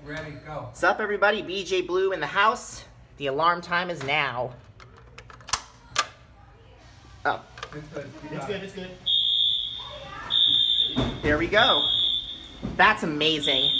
Ready, go. What's up, everybody? BJ Blue in the house. The alarm time is now. Oh. It's good. It's good. There we go. That's amazing.